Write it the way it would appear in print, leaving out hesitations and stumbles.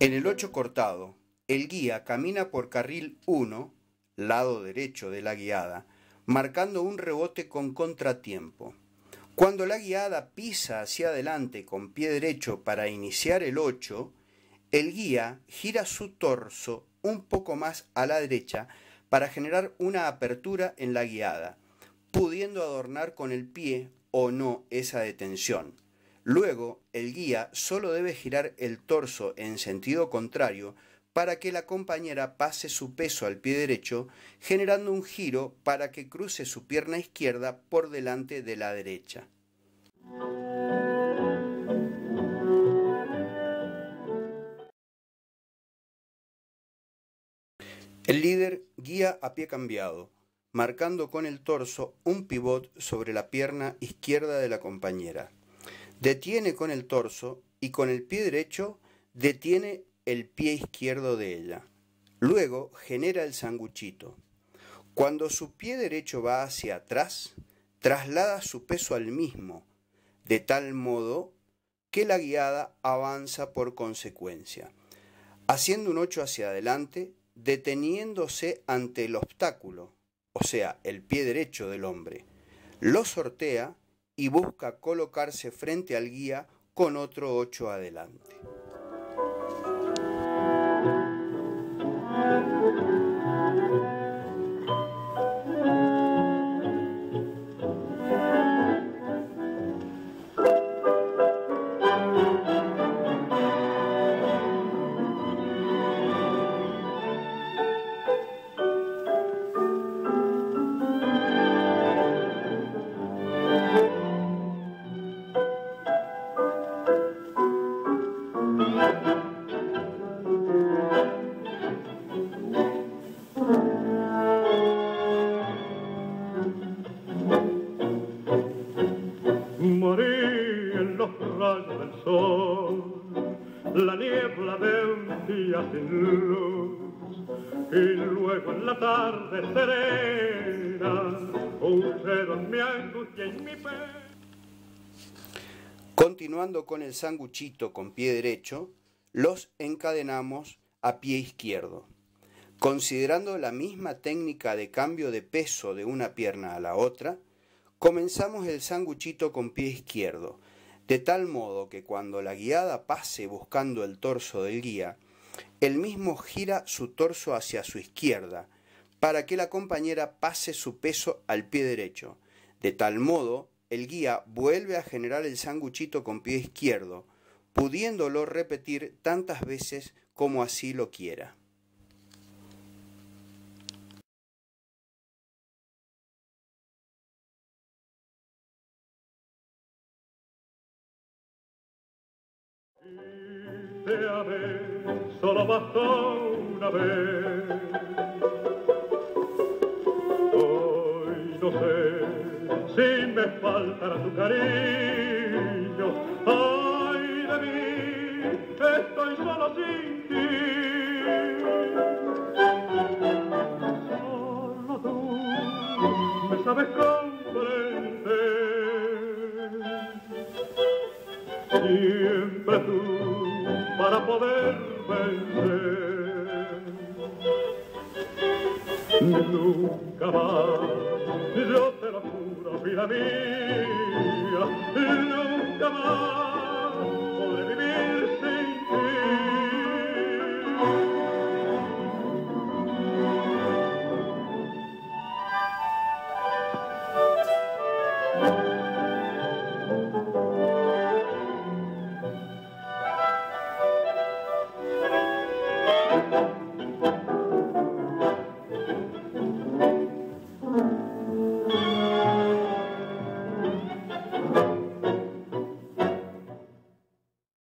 En el 8 cortado, el guía camina por carril 1, lado derecho de la guiada, marcando un rebote con contratiempo. Cuando la guiada pisa hacia adelante con pie derecho para iniciar el 8, el guía gira su torso un poco más a la derecha para generar una apertura en la guiada, pudiendo adornar con el pie o no esa detención. Luego, el guía solo debe girar el torso en sentido contrario para que la compañera pase su peso al pie derecho, generando un giro para que cruce su pierna izquierda por delante de la derecha. El líder guía a pie cambiado, marcando con el torso un pivot sobre la pierna izquierda de la compañera. Detiene con el torso y con el pie derecho detiene el pie izquierdo de ella. Luego genera el sanguchito. Cuando su pie derecho va hacia atrás, traslada su peso al mismo, de tal modo que la guiada avanza por consecuencia, haciendo un 8 hacia adelante, deteniéndose ante el obstáculo, o sea, el pie derecho del hombre. Lo sortea y busca colocarse frente al guía con otro 8 adelante. Morí en los rayos del sol, la niebla de un día sin luz, y luego en la tarde serena, un cero en mi angustia y en mi pena. Continuando con el sanguchito con pie derecho, los encadenamos a pie izquierdo. Considerando la misma técnica de cambio de peso de una pierna a la otra, comenzamos el sanguchito con pie izquierdo, de tal modo que cuando la guiada pase buscando el torso del guía, él mismo gira su torso hacia su izquierda, para que la compañera pase su peso al pie derecho. De tal modo, el guía vuelve a generar el sanguchito con pie izquierdo, pudiéndolo repetir tantas veces como así lo quiera. Te amé, solo bastó una vez. Hoy no sé si me faltará tu cariño. Ay de mí, estoy solo sin ti. Solo tú me sabes comprender. Siempre tú para poder vencer. Nunca más, yo te lo juro, vida mía, nunca más.